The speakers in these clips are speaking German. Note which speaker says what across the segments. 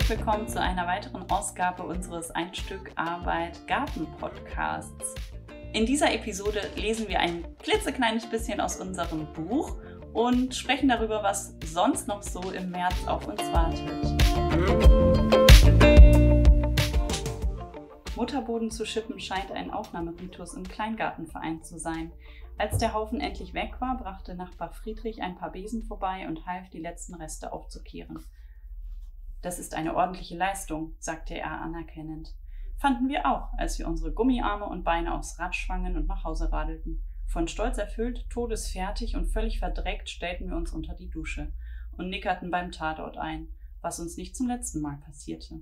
Speaker 1: herzlich willkommen zu einer weiteren Ausgabe unseres Ein Stück Arbeit Garten Podcasts. In dieser Episode lesen wir ein klitzekleines bisschen aus unserem Buch und sprechen darüber, was sonst noch so im März auf uns wartet. Mutterboden zu schippen scheint ein Aufnahmeritus im Kleingartenverein zu sein. Als der Haufen endlich weg war, brachte Nachbar Friedrich ein paar Besen vorbei und half, die letzten Reste aufzukehren. Das ist eine ordentliche Leistung, sagte er anerkennend. Fanden wir auch, als wir unsere Gummiarme und Beine aufs Rad schwangen und nach Hause radelten. Von Stolz erfüllt, todesfertig und völlig verdreckt stellten wir uns unter die Dusche und nickerten beim Tatort ein, was uns nicht zum letzten Mal passierte.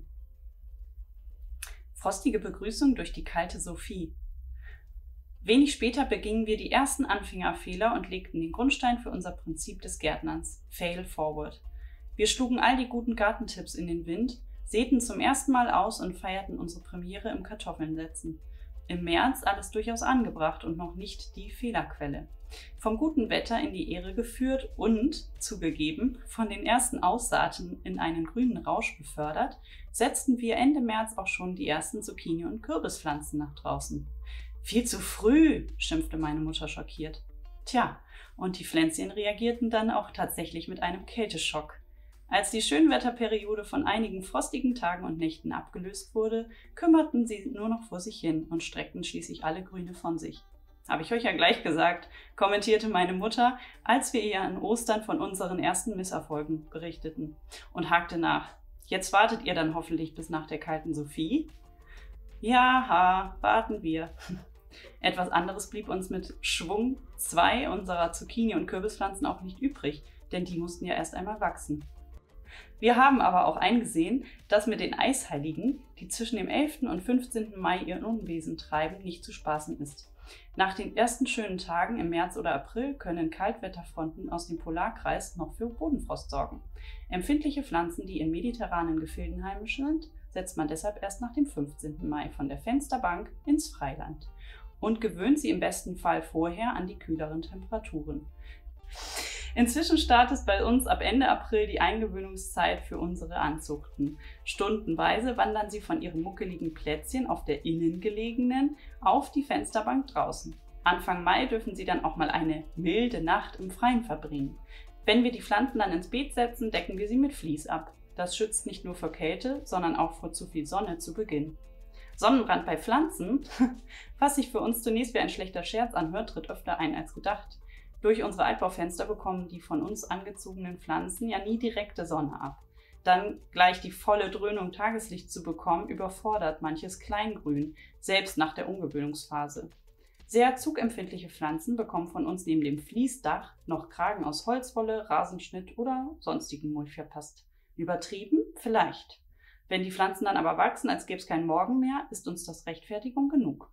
Speaker 1: Frostige Begrüßung durch die kalte Sophie. Wenig später begingen wir die ersten Anfängerfehler und legten den Grundstein für unser Prinzip des Gärtnerns, Fail Forward. Wir schlugen all die guten Gartentipps in den Wind, säten zum ersten Mal aus und feierten unsere Premiere im Kartoffelnsetzen. Im März alles durchaus angebracht und noch nicht die Fehlerquelle. Vom guten Wetter in die Ehre geführt und, zugegeben, von den ersten Aussaaten in einen grünen Rausch befördert, setzten wir Ende März auch schon die ersten Zucchini- und Kürbispflanzen nach draußen. Viel zu früh, schimpfte meine Mutter schockiert. Tja, und die Pflänzchen reagierten dann auch tatsächlich mit einem Kälteschock. Als die Schönwetterperiode von einigen frostigen Tagen und Nächten abgelöst wurde, kümmerten sie nur noch vor sich hin und streckten schließlich alle Grüne von sich. Habe ich euch ja gleich gesagt, kommentierte meine Mutter, als wir ihr an Ostern von unseren ersten Misserfolgen berichteten und hakte nach. Jetzt wartet ihr dann hoffentlich bis nach der kalten Sophie? Ja, warten wir. Etwas anderes blieb uns mit Schwung 2 unserer Zucchini- und Kürbispflanzen auch nicht übrig, denn die mussten ja erst einmal wachsen. Wir haben aber auch eingesehen, dass mit den Eisheiligen, die zwischen dem 11. und 15. Mai ihr Unwesen treiben, nicht zu spaßen ist. Nach den ersten schönen Tagen im März oder April können Kaltwetterfronten aus dem Polarkreis noch für Bodenfrost sorgen. Empfindliche Pflanzen, die in mediterranen Gefilden heimisch sind, setzt man deshalb erst nach dem 15. Mai von der Fensterbank ins Freiland und gewöhnt sie im besten Fall vorher an die kühleren Temperaturen. Inzwischen startet bei uns ab Ende April die Eingewöhnungszeit für unsere Anzuchten. Stundenweise wandern sie von ihrem muckeligen Plätzchen auf der innen gelegenen auf die Fensterbank draußen. Anfang Mai dürfen sie dann auch mal eine milde Nacht im Freien verbringen. Wenn wir die Pflanzen dann ins Beet setzen, decken wir sie mit Vlies ab. Das schützt nicht nur vor Kälte, sondern auch vor zu viel Sonne zu Beginn. Sonnenbrand bei Pflanzen, was sich für uns zunächst wie ein schlechter Scherz anhört, tritt öfter ein als gedacht. Durch unsere Altbaufenster bekommen die von uns angezogenen Pflanzen ja nie direkte Sonne ab. Dann gleich die volle Dröhnung Tageslicht zu bekommen, überfordert manches Kleingrün, selbst nach der Umgewöhnungsphase. Sehr zugempfindliche Pflanzen bekommen von uns neben dem Fließdach noch Kragen aus Holzwolle, Rasenschnitt oder sonstigen Mulch verpasst. Übertrieben? Vielleicht. Wenn die Pflanzen dann aber wachsen, als gäbe es keinen Morgen mehr, ist uns das Rechtfertigung genug.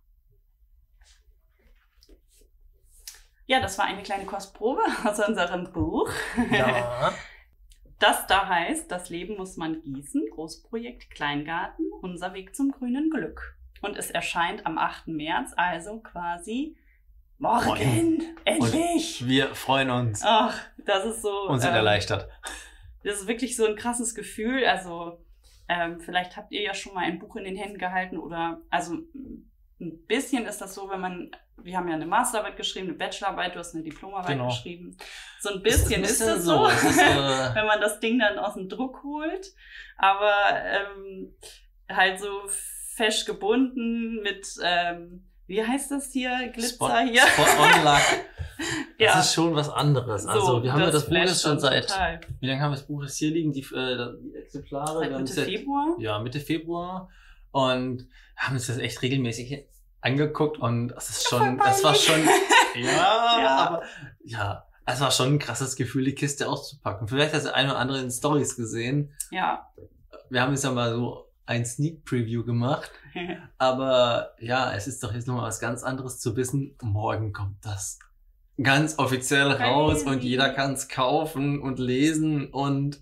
Speaker 1: Ja, das war eine kleine Kostprobe aus unserem Buch.
Speaker 2: Ja.
Speaker 1: Das da heißt, das Leben muss man gießen, Großprojekt Kleingarten, unser Weg zum grünen Glück. Und es erscheint am 8. März, also quasi morgen. Endlich!
Speaker 2: Und wir freuen uns.
Speaker 1: Ach, das ist so...
Speaker 2: Und sind erleichtert.
Speaker 1: Das ist wirklich so ein krasses Gefühl. Also vielleicht habt ihr ja schon mal ein Buch in den Händen gehalten oder... Also ein bisschen ist das so, wir haben ja eine Masterarbeit geschrieben, eine Bachelorarbeit, du hast eine Diplomarbeit geschrieben. So ein bisschen ist es so, wenn man das Ding dann aus dem Druck holt. Aber halt so fesch gebunden mit, wie heißt das hier? Glitzer hier?
Speaker 2: Spot-on-Lack. Das
Speaker 1: Ja.
Speaker 2: ist schon was anderes. Also wir haben ja das Buch jetzt schon seit,
Speaker 1: total.
Speaker 2: wie lange haben wir das Buch jetzt hier liegen? Die Exemplare?
Speaker 1: Seit Mitte Februar?
Speaker 2: Ja, Mitte Februar. Und haben uns das echt regelmäßig angeguckt und das ist schon, das war schon, aber es war schon ein krasses Gefühl, die Kiste auszupacken. Vielleicht hast du eine oder andere in Stories gesehen.
Speaker 1: Ja.
Speaker 2: Wir haben jetzt ja mal so ein Sneak Preview gemacht, aber ja, es ist doch jetzt nochmal was ganz anderes zu wissen, morgen kommt das ganz offiziell raus und jeder kann es kaufen und lesen und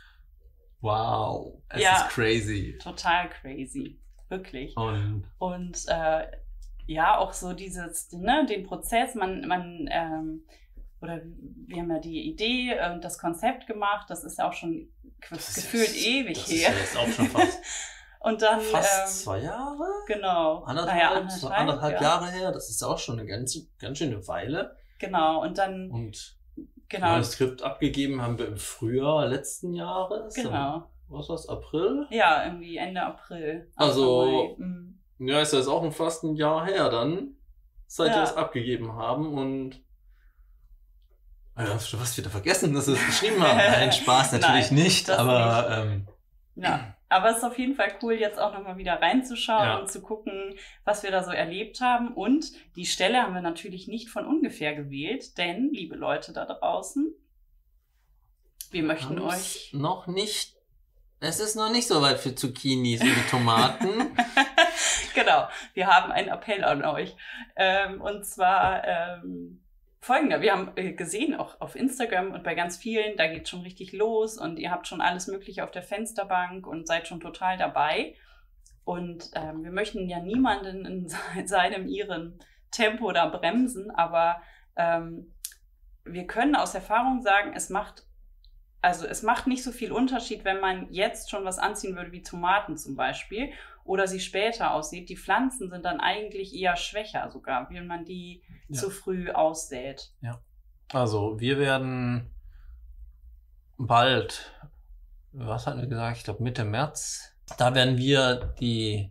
Speaker 2: wow, es ist crazy.
Speaker 1: Total crazy. Wirklich.
Speaker 2: Und
Speaker 1: ja, auch so dieses, ne, den Prozess, man oder wir haben ja die Idee und das Konzept gemacht. Das ist ja auch schon gefühlt ewig her.
Speaker 2: Das ist ja jetzt auch schon fast,
Speaker 1: und dann,
Speaker 2: fast 2 Jahre?
Speaker 1: Genau.
Speaker 2: Anderthalb Jahre her. Das ist auch schon eine ganz schöne Weile.
Speaker 1: Genau, und dann...
Speaker 2: Und
Speaker 1: genau.
Speaker 2: das Skript abgegeben haben wir im Frühjahr letzten Jahres.
Speaker 1: Genau.
Speaker 2: Was war's, April?
Speaker 1: Ja, irgendwie Ende April.
Speaker 2: Also, ja, ist das auch fast ein Jahr her dann, seit wir das abgegeben haben. Und ja, hast du was wieder vergessen, dass wir es geschrieben haben? Nein, Spaß natürlich nicht, aber
Speaker 1: nicht. Ja, aber es ist auf jeden Fall cool, jetzt auch nochmal wieder reinzuschauen und zu gucken, was wir da so erlebt haben. Und die Stelle haben wir natürlich nicht von ungefähr gewählt, denn, liebe Leute da draußen, wir möchten euch...
Speaker 2: noch nicht... Es ist noch nicht so weit für Zucchinis und Tomaten.
Speaker 1: Genau, wir haben einen Appell an euch. Und zwar folgender. Wir haben gesehen, auch auf Instagram und bei ganz vielen, da geht schon richtig los und ihr habt schon alles Mögliche auf der Fensterbank und seid schon total dabei. Und wir möchten ja niemanden in ihrem Tempo da bremsen, aber wir können aus Erfahrung sagen, es macht nicht so viel Unterschied, wenn man jetzt schon was anziehen würde, wie Tomaten zum Beispiel, oder sie später aussieht. Die Pflanzen sind dann eigentlich eher schwächer sogar, wenn man die zu früh aussät.
Speaker 2: Ja. Also wir werden bald, was hatten wir gesagt? Ich glaube Mitte März, da werden wir die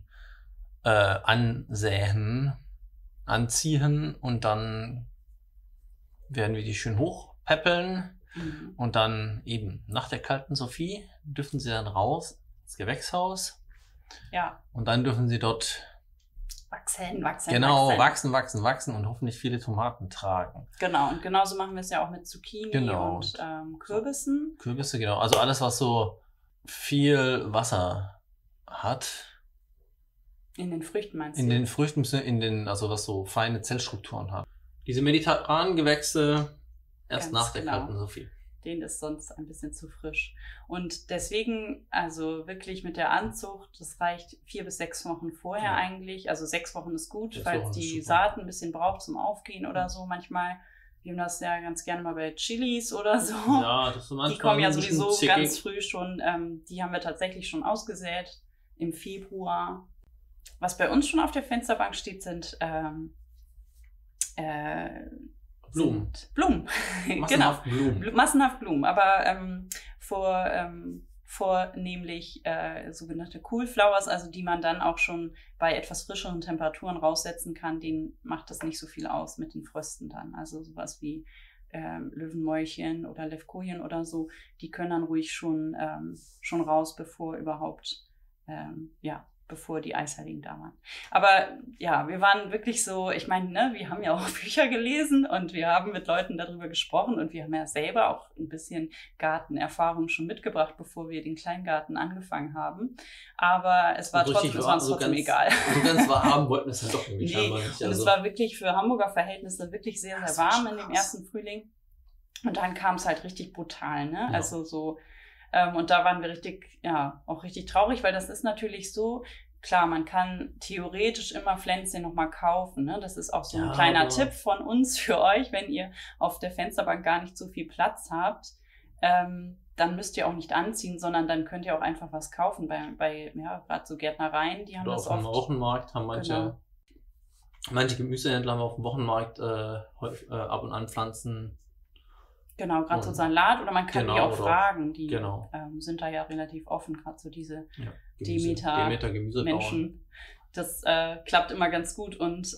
Speaker 2: ansäen, anziehen und dann werden wir die schön hochpäppeln. Und dann eben nach der kalten Sophie dürfen sie dann raus ins Gewächshaus.
Speaker 1: Ja.
Speaker 2: Und dann dürfen sie dort
Speaker 1: wachsen.
Speaker 2: Genau, wachsen und hoffentlich viele Tomaten tragen.
Speaker 1: Genau, und genauso machen wir es ja auch mit Zucchini und Kürbissen.
Speaker 2: Kürbisse, genau. Also alles, was so viel Wasser hat.
Speaker 1: In den Früchten meinst du?
Speaker 2: In den Früchten, also was so feine Zellstrukturen hat. Diese mediterranen Gewächse erst nach der kalten Sophie.
Speaker 1: Den ist sonst ein bisschen zu frisch. Und deswegen, also wirklich mit der Anzucht, das reicht 4 bis 6 Wochen vorher eigentlich. Also 6 Wochen ist gut, falls die Saat ein bisschen braucht zum Aufgehen oder so. Manchmal, wir haben das ja ganz gerne mal bei Chilis oder so.
Speaker 2: Ja, das ist manchmal
Speaker 1: die kommen ja sowieso ganz früh schon. Die haben wir tatsächlich schon ausgesät im Februar. Was bei uns schon auf der Fensterbank steht, sind
Speaker 2: Blumen.
Speaker 1: Massenhaft Blumen. Massenhaft Blumen, aber vornehmlich sogenannte Cool Flowers, also die man dann auch schon bei etwas frischeren Temperaturen raussetzen kann, denen macht das nicht so viel aus mit den Frösten dann. Also sowas wie Löwenmäulchen oder Levkojen oder so, die können dann ruhig schon raus, bevor überhaupt bevor die Eisheiligen da waren. Aber ja, wir waren wirklich so, ich meine, ne, wir haben ja auch Bücher gelesen und wir haben mit Leuten darüber gesprochen und wir haben ja selber auch ein bisschen Gartenerfahrung schon mitgebracht, bevor wir den Kleingarten angefangen haben. Aber es war trotzdem egal.
Speaker 2: So ganz warm wollten es ja doch irgendwie scheinbar nicht.
Speaker 1: Und es war wirklich für Hamburger Verhältnisse wirklich sehr, sehr warm in dem ersten Frühling. Und dann kam es halt richtig brutal, ne? Ja. Also so. Und da waren wir auch richtig traurig, weil das ist natürlich so, klar, man kann theoretisch immer Pflänzchen nochmal kaufen, ne? Das ist auch so ein kleiner Tipp von uns für euch, wenn ihr auf der Fensterbank gar nicht so viel Platz habt, dann müsst ihr auch nicht anziehen, sondern dann könnt ihr auch einfach was kaufen bei gerade so Gärtnereien, die haben
Speaker 2: oder
Speaker 1: das
Speaker 2: oft. Auf dem Wochenmarkt haben manche Gemüsehändler haben auf dem Wochenmarkt ab und an Pflanzen.
Speaker 1: Genau, gerade so Salat oder man kann die auch fragen, die sind da ja relativ offen, gerade so diese Demeter-Menschen. Das klappt immer ganz gut und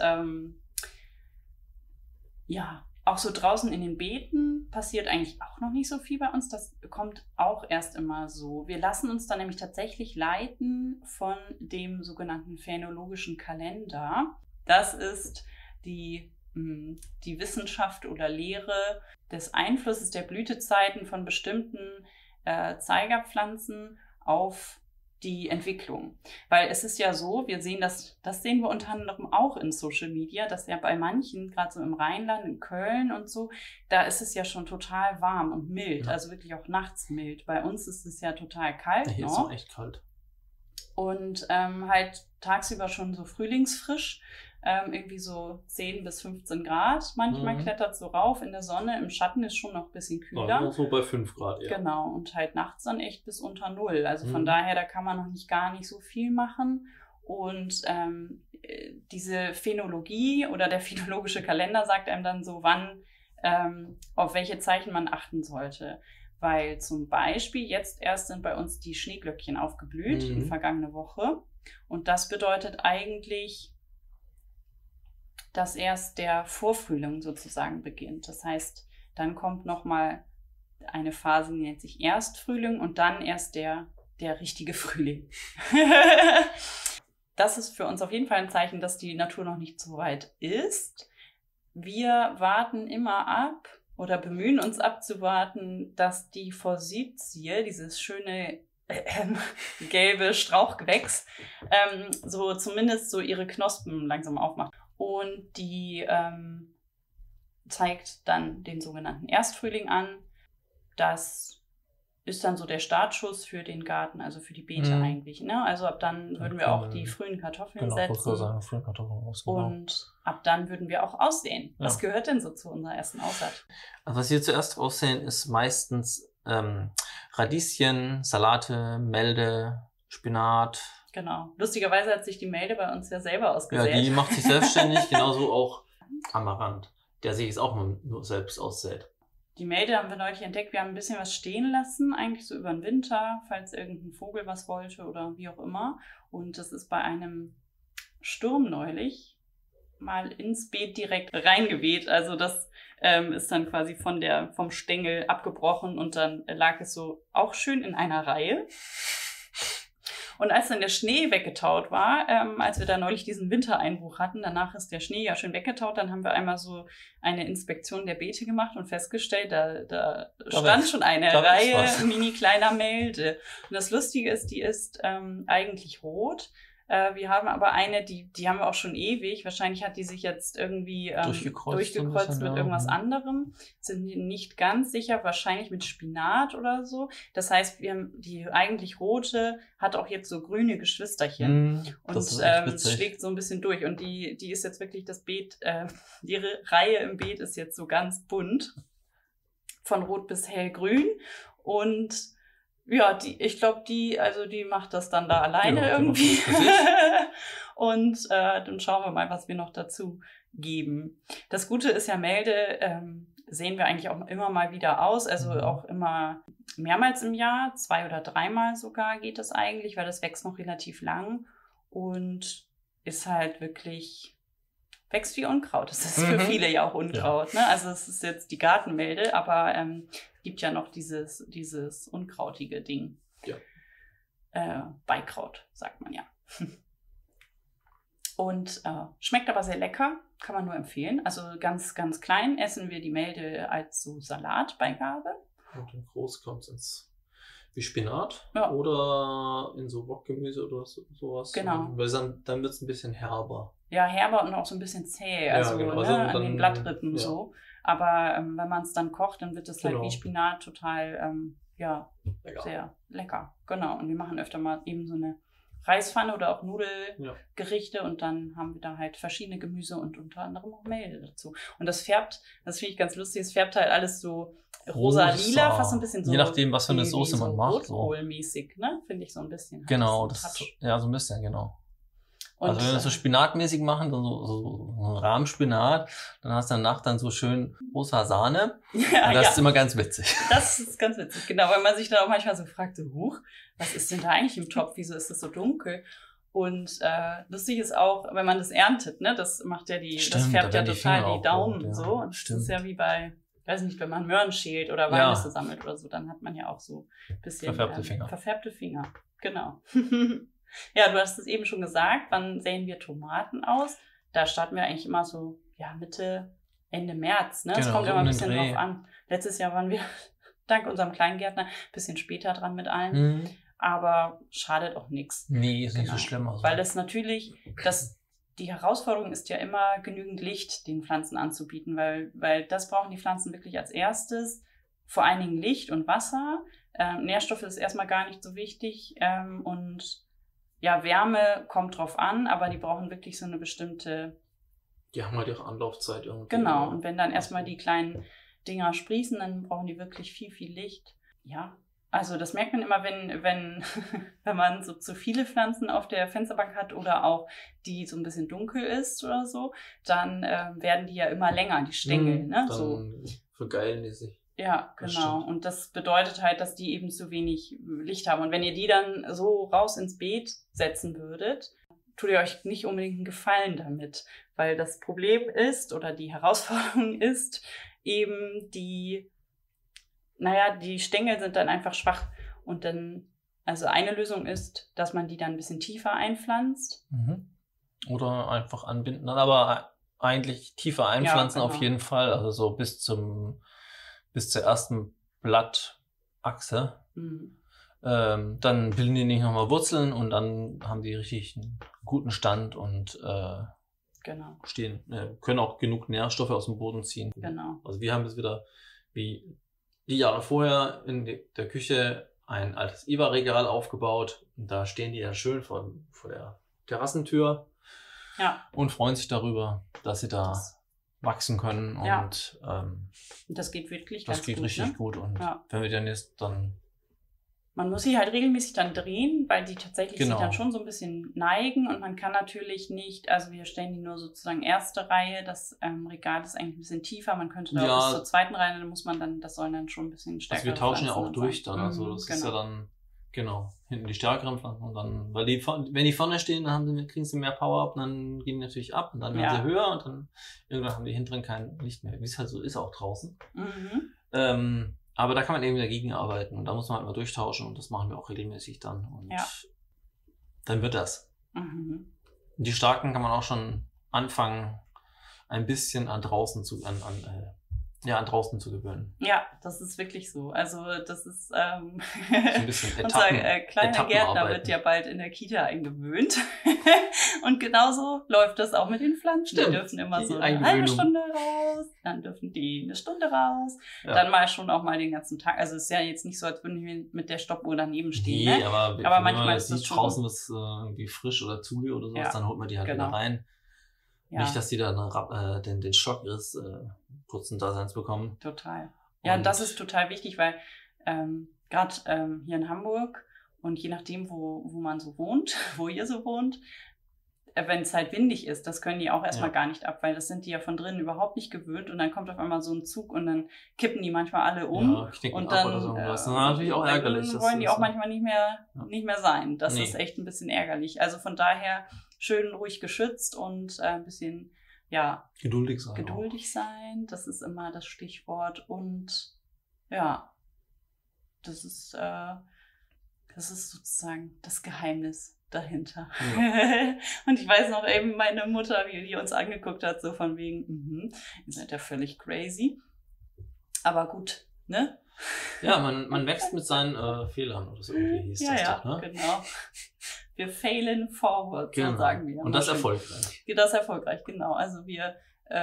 Speaker 1: auch so draußen in den Beeten passiert eigentlich auch noch nicht so viel bei uns, das kommt auch erst immer so. Wir lassen uns dann nämlich tatsächlich leiten von dem sogenannten phänologischen Kalender. Das ist die Wissenschaft oder Lehre des Einflusses der Blütezeiten von bestimmten Zeigerpflanzen auf die Entwicklung. Weil es ist ja so, wir sehen das sehen wir unter anderem auch in Social Media, dass ja bei manchen, gerade so im Rheinland, in Köln und so, da ist es ja schon total warm und mild, also wirklich auch nachts mild. Bei uns ist es ja total kalt
Speaker 2: Hier
Speaker 1: noch.
Speaker 2: ist es echt kalt.
Speaker 1: Und halt tagsüber schon so frühlingsfrisch. irgendwie so 10 bis 15 Grad. Manchmal klettert es so rauf in der Sonne, im Schatten ist schon noch ein bisschen kühler.
Speaker 2: Ja, so bei 5 Grad, ja.
Speaker 1: Genau, und halt nachts dann echt bis unter 0. Also von daher, da kann man noch gar nicht so viel machen. Und diese Phänologie oder der phänologische Kalender sagt einem dann so, wann, auf welche Zeichen man achten sollte. Weil zum Beispiel jetzt erst sind bei uns die Schneeglöckchen aufgeblüht, die vergangene Woche. Und das bedeutet eigentlich, dass erst der Vorfrühling sozusagen beginnt. Das heißt, dann kommt nochmal eine Phase, die nennt sich Erstfrühling und dann erst der richtige Frühling. Das ist für uns auf jeden Fall ein Zeichen, dass die Natur noch nicht so weit ist. Wir warten immer ab oder bemühen uns abzuwarten, dass die Forsythie, dieses schöne gelbe Strauchgewächs, so zumindest so ihre Knospen langsam aufmacht. Und die zeigt dann den sogenannten Erstfrühling an. Das ist dann so der Startschuss für den Garten, also für die Beete eigentlich. Ne? Also ab dann würden wir auch die frühen Kartoffeln setzen.
Speaker 3: Sagen, frühen Kartoffeln aus, genau.
Speaker 1: Und ab dann würden wir auch aussehen. Ja. Was gehört denn so zu unserer ersten Aussaat?
Speaker 3: Also was wir zuerst aussehen, ist meistens Radieschen, Salate, Melde, Spinat.
Speaker 1: Genau. Lustigerweise hat sich die Melde bei uns ja selber ausgesät.
Speaker 3: Ja, die macht sich selbstständig, genauso auch Amaranth, der sich jetzt auch nur selbst aussät.
Speaker 1: Die Melde haben wir neulich entdeckt. Wir haben ein bisschen was stehen lassen, eigentlich so über den Winter, falls irgendein Vogel was wollte oder wie auch immer. Und das ist bei einem Sturm neulich mal ins Beet direkt reingeweht. Also das ist dann quasi vom Stängel abgebrochen und dann lag es so auch schön in einer Reihe. Und als dann der Schnee weggetaut war, als wir da neulich diesen Wintereinbruch hatten, danach ist der Schnee ja schön weggetaut, dann haben wir einmal so eine Inspektion der Beete gemacht und festgestellt, da stand schon eine Reihe mini kleiner Melde. Und das Lustige ist, die ist eigentlich rot. Wir haben aber eine, die haben wir auch schon ewig. Wahrscheinlich hat die sich jetzt irgendwie durchgekreuzt mit irgendwas anderem. Sind nicht ganz sicher, wahrscheinlich mit Spinat oder so. Das heißt, wir haben die eigentlich rote, hat auch jetzt so grüne Geschwisterchen. Und es schlägt so ein bisschen durch. Und die ist jetzt wirklich das Beet, ihre Reihe im Beet ist jetzt so ganz bunt. Von rot bis hellgrün. Und ja, ich glaube, die macht das dann da alleine irgendwie. Und dann schauen wir mal, was wir noch dazu geben. Das Gute ist ja, Melde sehen wir eigentlich auch immer mal wieder aus. Also auch immer mehrmals im Jahr, 2 oder 3-mal sogar geht das eigentlich, weil das wächst noch relativ lang und ist halt wirklich, wächst wie Unkraut. Das ist für viele ja auch Unkraut. Ja. Ne? Also es ist jetzt die Gartenmelde, aber gibt ja noch dieses unkrautige Ding. Ja. Beikraut, sagt man ja. Und schmeckt aber sehr lecker, kann man nur empfehlen. Also ganz, ganz klein essen wir die Melde als so Salatbeigabe.
Speaker 2: Und in groß kommt es wie Spinat oder in so Wokgemüse oder sowas.
Speaker 1: Genau.
Speaker 2: Weil dann wird es ein bisschen herber.
Speaker 1: Ja, herber und auch so ein bisschen zäh, also, genau. Also an den Blattrippen so. Aber wenn man es dann kocht, dann wird es halt wie Spinat total, lecker. Sehr lecker. Genau. Und wir machen öfter mal eben so eine Reispfanne oder auch Nudelgerichte und dann haben wir da halt verschiedene Gemüse und unter anderem auch Melde dazu. Und das finde ich ganz lustig, es färbt halt alles so rosa-lila, fast so ein bisschen so.
Speaker 3: Je nachdem, was für eine Soße man macht.
Speaker 1: Rotkohlmäßig, ne? Finde ich so ein bisschen.
Speaker 3: Genau, so so ein bisschen, genau. Und also wenn wir das so spinatmäßig machen, so ein Rahmspinat, dann hast du danach dann so schön rosa Sahne. Ja, und das ist immer ganz witzig.
Speaker 1: Das ist ganz witzig, genau, weil man sich dann auch manchmal so fragt, so, was ist denn da eigentlich im Topf? Wieso ist das so dunkel? Und lustig ist auch, wenn man das erntet, ne, das macht ja das färbt ja total die Daumen und so. Und das ist ja wie bei, weiß nicht, wenn man Möhren schält oder Walnüsse sammelt oder so, dann hat man ja auch so ein bisschen verfärbte Finger. Genau. Ja, du hast es eben schon gesagt, wann säen wir Tomaten aus? Da starten wir eigentlich immer so, Ende März, ne? Es kommt immer ein bisschen drauf an. Letztes Jahr waren wir, dank unserem Kleingärtner, ein bisschen später dran mit allem. Aber schadet auch nichts.
Speaker 3: Nee, ist nicht so schlimm. Also.
Speaker 1: Weil es natürlich, die Herausforderung ist ja immer, genügend Licht den Pflanzen anzubieten, weil das brauchen die Pflanzen wirklich als erstes. Vor allen Dingen Licht und Wasser. Nährstoffe ist erstmal gar nicht so wichtig. Und ja, Wärme kommt drauf an, aber die brauchen wirklich so eine bestimmte
Speaker 3: Die haben halt ihre Anlaufzeit irgendwie.
Speaker 1: Genau, und wenn dann erstmal die kleinen Dinger sprießen, dann brauchen die wirklich viel, viel Licht. Ja, also das merkt man immer, wenn man so zu viele Pflanzen auf der Fensterbank hat oder auch die so ein bisschen dunkel ist oder so, dann werden die ja immer länger, die Stängel. Ne?
Speaker 3: Dann
Speaker 1: so
Speaker 3: vergeilen die sich.
Speaker 1: Ja, genau. Und das bedeutet halt, dass die eben zu wenig Licht haben. Und wenn ihr die dann so raus ins Beet setzen würdet, tut ihr euch nicht unbedingt einen Gefallen damit. Weil das Problem ist oder die Herausforderung ist eben die Stängel sind dann einfach schwach. Und dann, also eine Lösung ist, dass man die dann ein bisschen tiefer einpflanzt.
Speaker 3: Oder einfach anbinden. Dann aber eigentlich tiefer einpflanzen auf jeden Fall. Also so bis zur ersten Blattachse. Dann bilden die nicht nochmal Wurzeln und dann haben die richtig einen guten Stand und können auch genug Nährstoffe aus dem Boden ziehen.
Speaker 1: Genau.
Speaker 3: Also wir haben jetzt wieder, wie die Jahre vorher, in der Küche ein altes IWA-Regal aufgebaut. Und da stehen die ja schön vor der Terrassentür und freuen sich darüber, dass sie da wachsen können. Und
Speaker 1: das geht wirklich ganz gut.
Speaker 3: Das geht richtig gut. Und wenn wir dann
Speaker 1: man muss sie halt regelmäßig dann drehen, weil die tatsächlich sich dann schon so ein bisschen neigen und man kann natürlich nicht, also wir stellen die nur sozusagen erste Reihe, das Regal ist eigentlich ein bisschen tiefer, man könnte da bis zur zweiten Reihe, dann muss man das sollen dann schon ein bisschen stärker.
Speaker 3: Also wir tauschen ja auch durch dann, also das ist ja dann, hinten die stärkeren Pflanzen und dann, weil wenn die vorne stehen, dann kriegen sie mehr Power ab und dann gehen die natürlich ab und dann werden sie höher und dann irgendwann haben die hinteren kein Licht mehr, wie es halt so ist auch draußen. Aber da kann man eben dagegen arbeiten und da muss man halt mal durchtauschen und das machen wir auch regelmäßig dann und dann wird das. Und die Starken kann man auch schon anfangen, ein bisschen an draußen zu gewöhnen. Ja, das ist wirklich so. Also das ist so ein bisschen unser kleiner Gärtner wird ja bald in der Kita eingewöhnt. Und genauso läuft das auch mit den Pflanzen. Die dürfen immer so eine halbe Stunde raus, dann dürfen die eine Stunde raus, dann mal schon auch mal den ganzen Tag. Also es ist ja jetzt nicht so, als würden wir mit der Stoppuhr daneben stehen. Nee, aber manchmal ist das schon draußen was irgendwie frisch oder zu oder sowas, dann holt man die halt wieder rein. Ja. Nicht, dass die dann den Schock ihres kurzen Daseins bekommen.
Speaker 1: Total. Ja, und das ist total wichtig, weil gerade hier in Hamburg und je nachdem, wo man so wohnt, wo ihr so wohnt, wenn es halt windig ist, das können die auch erstmal gar nicht ab, weil das sind die ja von drinnen überhaupt nicht gewöhnt und dann kommt auf einmal so ein Zug und dann kippen die manchmal alle um und dann
Speaker 3: oder so. Das ist natürlich auch ärgerlich.
Speaker 1: Wollen die auch manchmal nicht mehr sein. Das ist echt ein bisschen ärgerlich. Also von daher schön ruhig geschützt und ein bisschen
Speaker 3: geduldig
Speaker 1: sein. Das ist immer das Stichwort und das ist sozusagen das Geheimnis dahinter. Ja. Und ich weiß noch eben meine Mutter, wie die uns angeguckt hat, so von wegen, ihr seid ja völlig crazy. Aber gut, ne?
Speaker 3: Ja, man wächst mit seinen Fehlern oder so irgendwie hieß das doch, ne?
Speaker 1: Genau. Wir failen forward, so sagen wir.
Speaker 3: Und das erfolgreich.
Speaker 1: Das erfolgreich, genau. Also wir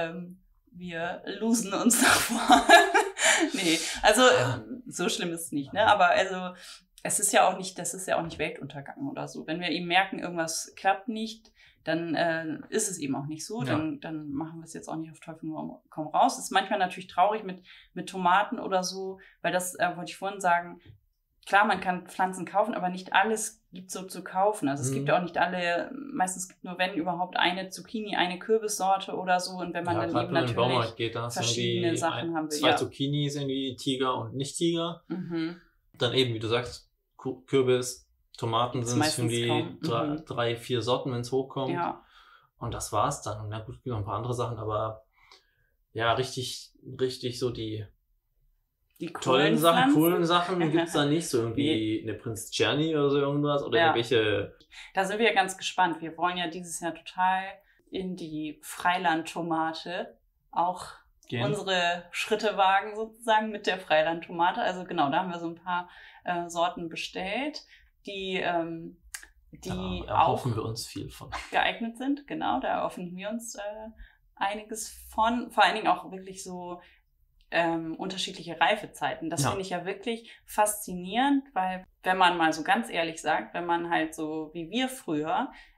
Speaker 1: losen uns davor. Nee, also so schlimm ist es nicht, ne? Aber also das ist ja auch nicht Weltuntergang oder so. Wenn wir eben merken, irgendwas klappt nicht, dann ist es eben auch nicht so. Dann machen wir es jetzt auch nicht auf Teufel komm raus. Das ist manchmal natürlich traurig mit Tomaten oder so, weil das wollte ich vorhin sagen. Klar, man kann Pflanzen kaufen, aber nicht alles gibt so zu kaufen. Also es gibt ja auch nicht alle, meistens gibt nur, wenn überhaupt, eine Zucchini, eine Kürbissorte oder so. Und wenn man dann eben natürlich verschiedene Sachen haben will.
Speaker 3: 2 Zucchini sind irgendwie Tiger und nicht Tiger. Dann eben, wie du sagst, Kürbis, Tomaten sind es irgendwie 3, 4 Sorten, wenn es hochkommt. Ja. Und das war's dann. Und ja gut, es gibt noch ein paar andere Sachen, aber ja, richtig so die coolen Sachen gibt's da nicht. So irgendwie eine Prinz Czerny oder so irgendwas oder irgendwelche.
Speaker 1: Da sind wir ganz gespannt. Wir wollen ja dieses Jahr total in die Freilandtomate auch unsere Schritte wagen sozusagen mit der Freilandtomate. Also genau, da haben wir so ein paar Sorten bestellt, die auch
Speaker 3: wir uns viel von
Speaker 1: geeignet sind. Genau, da erhoffen wir uns einiges von. Vor allen Dingen auch wirklich so unterschiedliche Reifezeiten. Das finde ich ja wirklich faszinierend, weil wenn man mal so ganz ehrlich sagt, wenn man halt so wie wir früher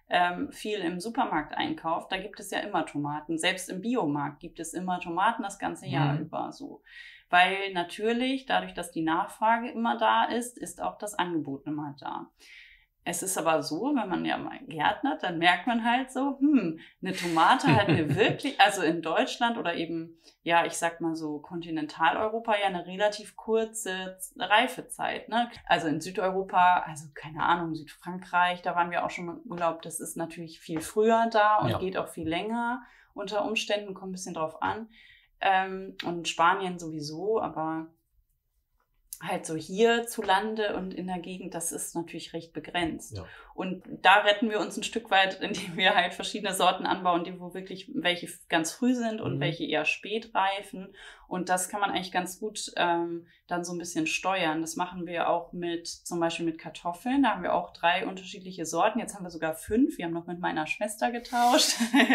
Speaker 1: viel im Supermarkt einkauft, da gibt es ja immer Tomaten. Selbst im Biomarkt gibt es immer Tomaten das ganze Jahr über so. Weil natürlich, dadurch, dass die Nachfrage immer da ist, ist auch das Angebot immer da. Es ist aber so, wenn man ja mal gärtnert, dann merkt man halt so, eine Tomate hat eine wirklich, also in Deutschland oder eben, ja, ich sag mal so Kontinentaleuropa ja eine relativ kurze Reifezeit, ne? Also in Südeuropa, also keine Ahnung, Südfrankreich, da waren wir auch schon im Urlaub, das ist natürlich viel früher da und geht auch viel länger unter Umständen, kommt ein bisschen drauf an. Und Spanien sowieso, aber halt so hierzulande und in der Gegend, das ist natürlich recht begrenzt. Ja. Und da retten wir uns ein Stück weit, indem wir halt verschiedene Sorten anbauen, die wo wirklich welche ganz früh sind und welche eher spät reifen. Und das kann man eigentlich ganz gut dann so ein bisschen steuern. Das machen wir auch zum Beispiel mit Kartoffeln. Da haben wir auch 3 unterschiedliche Sorten. Jetzt haben wir sogar 5. Wir haben noch mit meiner Schwester getauscht.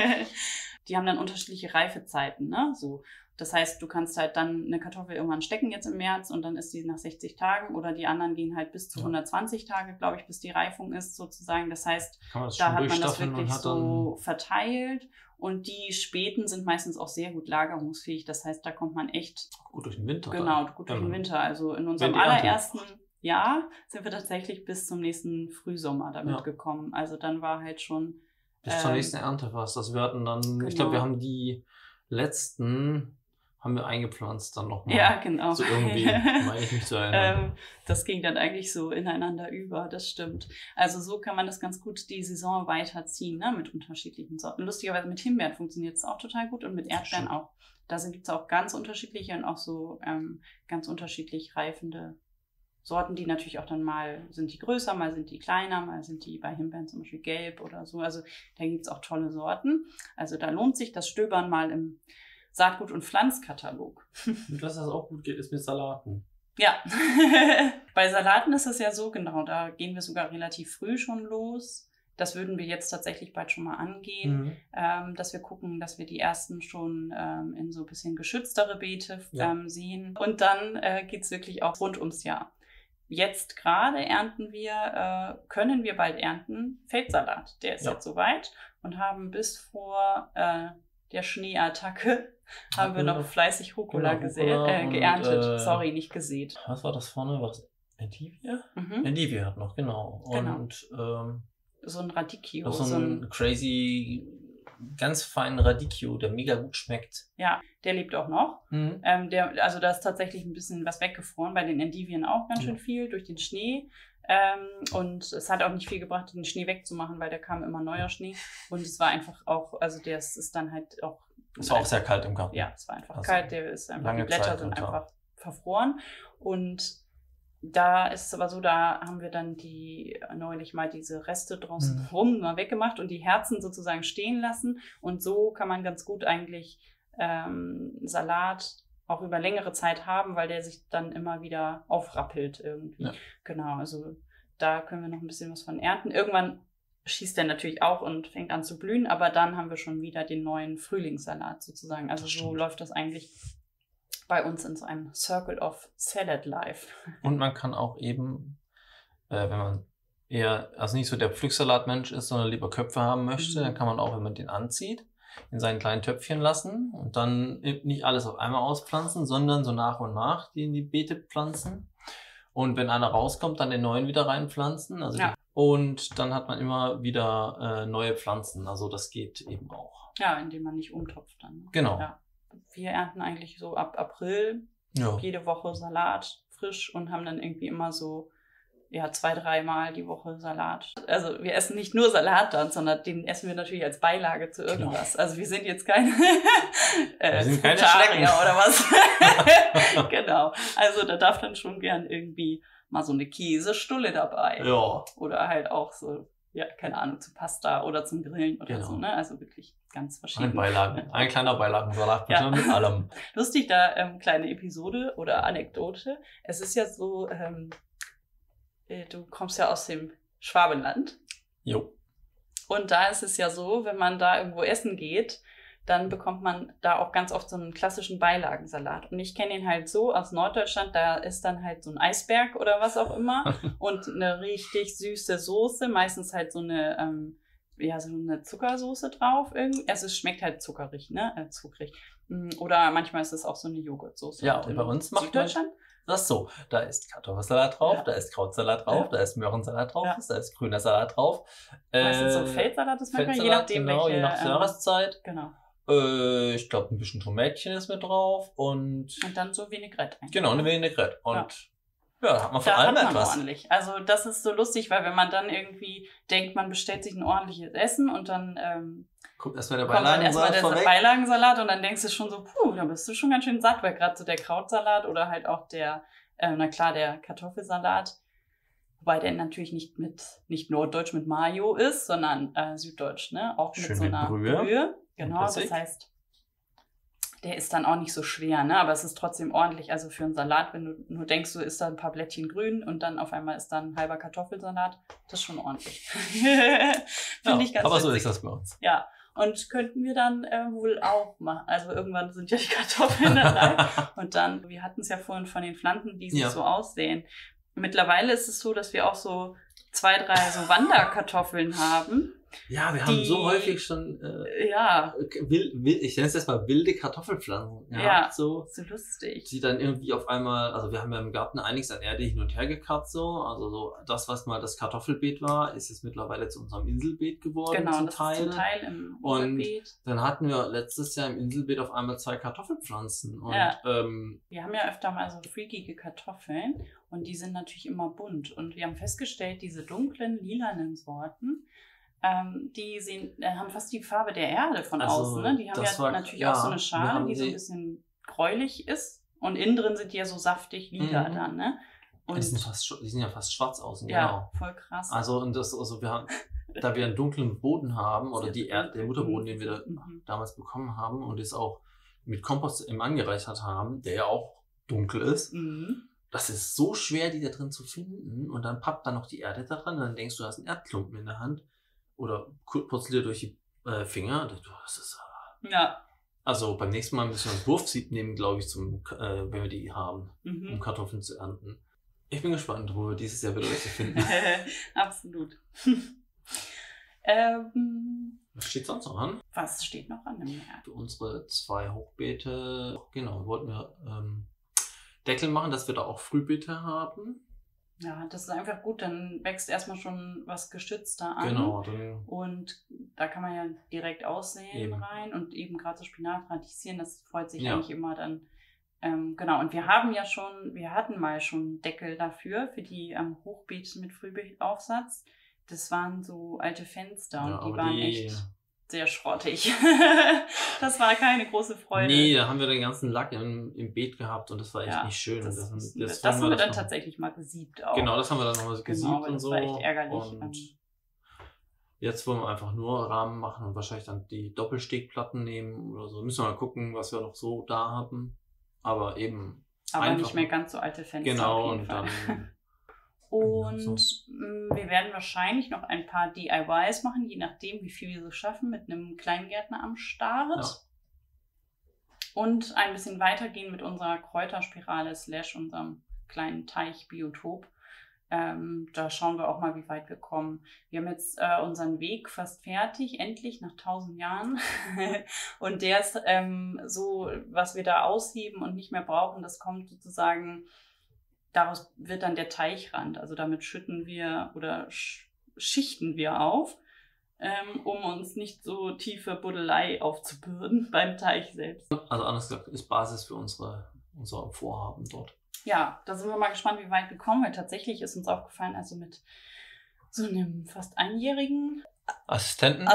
Speaker 1: Die haben dann unterschiedliche Reifezeiten, ne? So. Das heißt, du kannst halt dann eine Kartoffel irgendwann stecken jetzt im März und dann ist die nach 60 Tagen oder die anderen gehen halt bis zu 120 Tage, glaube ich, bis die Reifung ist sozusagen. Das heißt, da hat man das wirklich so verteilt und die späten sind meistens auch sehr gut lagerungsfähig. Das heißt, da kommt man echt
Speaker 2: gut durch den Winter.
Speaker 1: Genau, gut durch den Winter. Also in unserem allerersten Jahr sind wir tatsächlich bis zum nächsten Frühsommer damit gekommen. Also dann war halt schon
Speaker 2: bis zur nächsten Ernte fast. Also wir hatten dann, ich glaube, wir haben die letzten haben wir eingepflanzt dann nochmal.
Speaker 1: Ja, genau.
Speaker 2: So irgendwie, meine ich mich zu erinnern.
Speaker 1: Das ging dann eigentlich so ineinander über, das stimmt. Also so kann man das ganz gut die Saison weiterziehen, ne, mit unterschiedlichen Sorten. Lustigerweise mit Himbeeren funktioniert es auch total gut und mit Erdbeeren auch. Da gibt es auch ganz unterschiedliche und auch so ganz unterschiedlich reifende Sorten, die natürlich auch dann mal sind die größer, mal sind die kleiner, mal sind die bei Himbeeren zum Beispiel gelb oder so. Also da gibt es auch tolle Sorten. Also da lohnt sich das Stöbern mal im Saatgut- und Pflanzkatalog.
Speaker 2: Und was das auch gut geht, ist mit Salaten.
Speaker 1: Ja, bei Salaten ist es ja so, genau, da gehen wir sogar relativ früh schon los. Das würden wir jetzt tatsächlich bald schon mal angehen, dass wir gucken, dass wir die ersten schon in so ein bisschen geschütztere Beete sehen. Und dann geht's wirklich auch rund ums Jahr. Jetzt gerade können wir bald ernten, Feldsalat. Der ist jetzt soweit und haben bis vor der Schneeattacke haben wir noch fleißig Rucola geerntet. Sorry, nicht gesät.
Speaker 2: Was war das vorne? Was? Endivie? Endivie hat noch, genau. Und
Speaker 1: so ein Radicchio.
Speaker 2: So ein crazy, ganz feinen Radicchio, der mega gut schmeckt.
Speaker 1: Ja, der lebt auch noch. Also da ist tatsächlich ein bisschen was weggefroren, bei den Endivien auch ganz schön viel durch den Schnee. Und es hat auch nicht viel gebracht, den Schnee wegzumachen, weil da kam immer neuer Schnee. Und es war einfach auch, also der ist dann halt auch...
Speaker 2: Es war auch sehr kalt im Garten.
Speaker 1: Ja, es war einfach kalt. Der ist einfach, die Blätter sind einfach verfroren. Und da ist es aber so, da haben wir dann neulich mal diese Reste draußen rum mal weggemacht und die Herzen sozusagen stehen lassen. Und so kann man ganz gut eigentlich Salat auch über längere Zeit haben, weil der sich dann immer wieder aufrappelt irgendwie. Ja. Genau, also da können wir noch ein bisschen was von ernten. Irgendwann schießt der natürlich auch und fängt an zu blühen, aber dann haben wir schon wieder den neuen Frühlingssalat sozusagen. Also so läuft das eigentlich bei uns in so einem Circle of Salad Life.
Speaker 2: Und man kann auch eben, wenn man eher, also nicht so der Pflücksalatmensch ist, sondern lieber Köpfe haben möchte, dann kann man auch, wenn man den anzieht, in seinen kleinen Töpfchen lassen und dann nicht alles auf einmal auspflanzen, sondern so nach und nach die in die Beete pflanzen. Und wenn einer rauskommt, dann den neuen wieder reinpflanzen. Also und dann hat man immer wieder neue Pflanzen. Also das geht eben auch.
Speaker 1: Ja, indem man nicht umtopft dann.
Speaker 2: Genau.
Speaker 1: Ja. Wir ernten eigentlich so ab April jede Woche Salat frisch und haben dann irgendwie immer so 2-3 Mal die Woche Salat. Also wir essen nicht nur Salat dann, sondern den essen wir natürlich als Beilage zu irgendwas. Genau. Also wir sind jetzt keine
Speaker 2: Vegetarier
Speaker 1: oder was. Genau. Also da darf dann schon gern irgendwie mal so eine Käsestulle dabei.
Speaker 2: Ja.
Speaker 1: Oder halt auch so, keine Ahnung, zu Pasta oder zum Grillen oder so, ne? Also wirklich ganz verschieden.
Speaker 2: Ein kleiner Beilagensalat bitte mit allem.
Speaker 1: Lustig, da kleine Episode oder Anekdote. Es ist ja so, du kommst ja aus dem Schwabenland.
Speaker 2: Jo.
Speaker 1: Und da ist es ja so, wenn man da irgendwo essen geht, dann bekommt man da auch ganz oft so einen klassischen Beilagensalat. Und ich kenne ihn halt so aus Norddeutschland, da ist dann halt so ein Eisberg oder was auch immer und eine richtig süße Soße, meistens halt so eine ja, so eine Zuckersoße drauf. Irgendwie. Also es schmeckt halt zuckerig, ne? Zuckrig. Oder manchmal ist es auch so eine Joghurtsoße.
Speaker 2: Ja, und bei uns macht man das so. Da ist Kartoffelsalat drauf, da ist Krautsalat drauf, da ist Möhrensalat drauf, da ist grüner Salat drauf.
Speaker 1: Meistens so Feldsalat ist manchmal, je nachdem
Speaker 2: genau, je nach Jahreszeit.
Speaker 1: Genau.
Speaker 2: Ich glaube, ein bisschen Tomätchen ist mit drauf und
Speaker 1: dann so Vinaigrette eigentlich.
Speaker 2: Genau, eine Vinaigrette. Und ja, hat man vor allem etwas.
Speaker 1: Ordentlich. Also das ist so lustig, weil wenn man dann irgendwie denkt, man bestellt sich ein ordentliches Essen und dann
Speaker 2: kommt erstmal der
Speaker 1: Beilagensalat und dann denkst du schon so, da bist du schon ganz schön satt, weil gerade so der Krautsalat oder halt auch der Kartoffelsalat, wobei der natürlich nicht norddeutsch mit Mayo ist, sondern süddeutsch, ne? Auch mit
Speaker 2: schön
Speaker 1: so einer Brühe. Genau, das heißt, der ist dann auch nicht so schwer, ne? Aber es ist trotzdem ordentlich. Also für einen Salat, wenn du nur denkst, du isst da ein paar Blättchen grün und dann auf einmal ist dann ein halber Kartoffelsalat, das ist schon ordentlich. Finde ich ganz
Speaker 2: aber
Speaker 1: witzig.
Speaker 2: so ist das bei uns.
Speaker 1: Ja, und könnten wir dann wohl auch machen. Also irgendwann sind ja die Kartoffeln dabei. Und dann, wir hatten es ja vorhin von den Pflanzen, die so aussehen. Mittlerweile ist es so, dass wir auch so 2, 3 so Wanderkartoffeln haben.
Speaker 2: Ja, wir haben so häufig schon ich nenne es jetzt mal wilde Kartoffelpflanzen.
Speaker 1: Ja,
Speaker 2: so
Speaker 1: lustig.
Speaker 2: Die dann irgendwie auf einmal, also wir haben ja im Garten einiges an Erde hin und her gekarrt so. Also so das, was mal das Kartoffelbeet war, ist jetzt mittlerweile zu unserem Inselbeet geworden.
Speaker 1: Genau,
Speaker 2: zum
Speaker 1: das
Speaker 2: Teil.
Speaker 1: Ist zum Teil im Inselbeet.
Speaker 2: Und dann hatten wir letztes Jahr im Inselbeet auf einmal 2 Kartoffelpflanzen. Und,
Speaker 1: wir haben ja öfter mal so freakige Kartoffeln und die sind natürlich immer bunt. Und wir haben festgestellt, diese dunklen, lilanen Sorten, die haben fast die Farbe der Erde von außen. Ne? Die haben natürlich auch so eine Schale, die so ein bisschen gräulich ist. Und innen drin sind die ja so saftig lila dann. Ne? Und
Speaker 2: die sehen ja fast schwarz außen,
Speaker 1: ja,
Speaker 2: genau.
Speaker 1: Voll krass.
Speaker 2: Also wir haben, da wir einen dunklen Boden haben, oder der Mutterboden, den wir damals bekommen haben und es auch mit Kompost angereichert haben, der ja auch dunkel ist, das ist so schwer, die da drin zu finden. Und dann pappt da noch die Erde da dran und dann denkst du, hast einen Erdklumpen in der Hand. Oder putzelt dir durch die Finger. Das ist, also beim nächsten Mal müssen wir ein Wurfsieb nehmen, glaube ich, wenn wir die haben, um Kartoffeln zu ernten. Ich bin gespannt, wo wir dieses Jahr wieder welche finden.
Speaker 1: Absolut.
Speaker 2: Was steht sonst noch an?
Speaker 1: Was steht noch an im März?
Speaker 2: Für unsere 2 Hochbeete, genau, wollten wir Deckel machen, dass wir da auch Frühbeete haben.
Speaker 1: Ja, das ist einfach gut, dann wächst erstmal schon was gestützter an.
Speaker 2: Genau.
Speaker 1: Und da kann man ja direkt aussehen rein und eben gerade so Spinat, Radieschen, das freut sich eigentlich immer dann. Genau, und wir hatten mal schon Deckel dafür, für die Hochbeete mit Frühbeetaufsatz. Das waren so alte Fenster und die waren echt sehr schrottig. Das war keine große Freude.
Speaker 2: Nee, da haben wir den ganzen Lack im Beet gehabt und das war echt nicht schön.
Speaker 1: Das haben wir dann tatsächlich mal gesiebt auch.
Speaker 2: Genau, das haben wir dann nochmal gesiebt und so.
Speaker 1: Das war echt ärgerlich.
Speaker 2: Und jetzt wollen wir einfach nur Rahmen machen und wahrscheinlich dann die Doppelstegplatten nehmen oder so. Müssen wir mal gucken, was wir noch so da haben. Aber eben
Speaker 1: nicht mehr ganz so alte Fenster.
Speaker 2: Genau, und dann...
Speaker 1: Und wir werden wahrscheinlich noch ein paar DIYs machen, je nachdem, wie viel wir so schaffen, mit einem Kleingärtner am Start. Ja. Und ein bisschen weitergehen mit unserer Kräuterspirale / unserem kleinen Teichbiotop. Da schauen wir auch mal, wie weit wir kommen. Wir haben jetzt unseren Weg fast fertig, endlich nach 1000 Jahren. Und der ist so, was wir da ausheben und nicht mehr brauchen, das kommt sozusagen... Daraus wird dann der Teichrand, also damit schütten wir oder schichten wir auf, um uns nicht so tiefe Buddelei aufzubürden beim Teich selbst.
Speaker 2: Also anders gesagt, ist Basis für unser Vorhaben dort.
Speaker 1: Ja, da sind wir mal gespannt, wie weit wir kommen, weil tatsächlich ist uns aufgefallen, also mit so einem fast einjährigen
Speaker 2: Assistenten,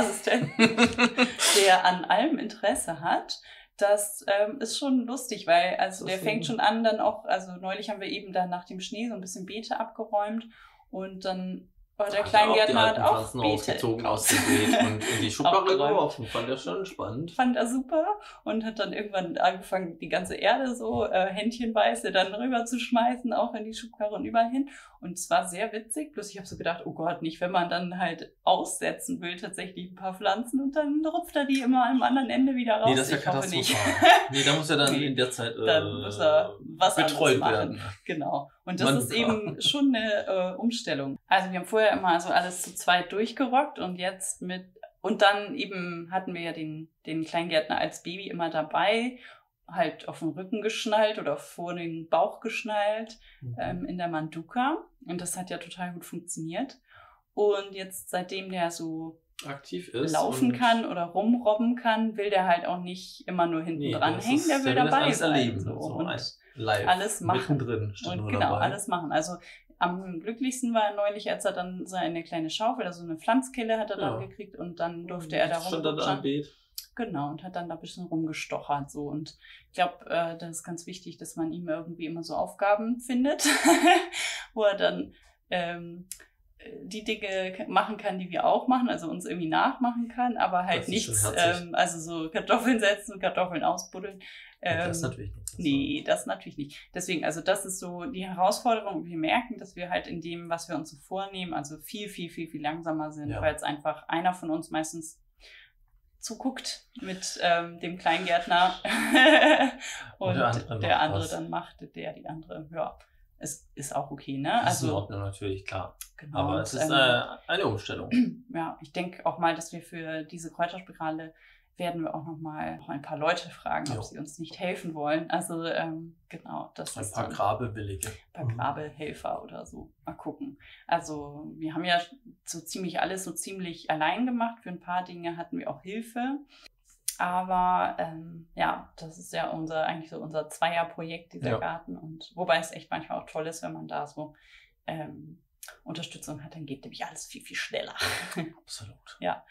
Speaker 1: der an allem Interesse hat. Das ist schon lustig, weil der fängt schon an dann auch, also neulich haben wir eben dann nach dem Schnee so ein bisschen Beete abgeräumt und dann der Kleingärtner hat auch Beete
Speaker 2: ausgezogen aus dem Beet und in die Schubkarre geworfen. Fand er schon spannend.
Speaker 1: Fand er super und hat dann irgendwann angefangen, die ganze Erde so händchenweise dann rüber zu schmeißen, auch in die Schubkarre und überall hin. Und es war sehr witzig, bloß ich habe so gedacht, oh Gott, nicht, wenn man dann halt aussetzen will, tatsächlich ein paar Pflanzen und dann rupft er die immer am anderen Ende wieder raus.
Speaker 2: Nee, das ist ja katastrophal. Nee, da muss er dann in der Zeit
Speaker 1: dann muss er was
Speaker 2: betreut werden.
Speaker 1: Genau. Und das ist eben schon eine Umstellung. Also wir haben vorher immer also alles zu zweit durchgerockt und jetzt und dann eben hatten wir ja den Kleingärtner als Baby immer dabei, halt auf den Rücken geschnallt oder vor den Bauch geschnallt, in der Manduka. Und das hat ja total gut funktioniert. Und jetzt, seitdem der so
Speaker 2: aktiv ist,
Speaker 1: laufen kann oder rumrobben kann, will der halt auch nicht immer nur hinten dran hängen, der will dabei sein.
Speaker 2: Erleben,
Speaker 1: so. Und
Speaker 2: live,
Speaker 1: alles machen.
Speaker 2: Mittendrin
Speaker 1: und genau, dabei. Alles machen. Also am glücklichsten war er neulich, als er dann seine kleine Schaufel, also eine Pflanzkelle hat er dann gekriegt und dann durfte er da rumrutschen. Genau, und hat dann da ein bisschen rumgestochert. So. Und ich glaube, das ist ganz wichtig, dass man ihm irgendwie immer so Aufgaben findet, wo er dann die Dinge machen kann, die wir auch machen, also uns irgendwie nachmachen kann, aber halt nichts, also so Kartoffeln setzen und Kartoffeln ausbuddeln.
Speaker 2: Das natürlich nicht.
Speaker 1: Nee, das natürlich nicht. Deswegen, also das ist so die Herausforderung. Wir merken, dass wir halt in dem, was wir uns so vornehmen, also viel langsamer sind, weil jetzt einfach einer von uns meistens zuguckt mit dem Kleingärtner und der andere dann macht, die andere, ja. Es ist auch okay, ne?
Speaker 2: Das ist in Ordnung, natürlich, klar.
Speaker 1: Genau,
Speaker 2: aber es ist eine Umstellung.
Speaker 1: Ja, ich denke auch mal, dass wir für diese Kräuterspirale werden wir auch noch ein paar Leute fragen, ob sie uns nicht helfen wollen. Also genau, das ist
Speaker 2: ein paar Grabewillige.
Speaker 1: Ein paar Grabehelfer oder so. Mal gucken. Also wir haben ja so ziemlich alles so ziemlich allein gemacht. Für ein paar Dinge hatten wir auch Hilfe. Aber ja, das ist ja eigentlich so unser Zweierprojekt, dieser Garten. Und wobei es echt manchmal auch toll ist, wenn man da so Unterstützung hat, dann geht nämlich alles viel schneller.
Speaker 2: Absolut.
Speaker 1: Ja.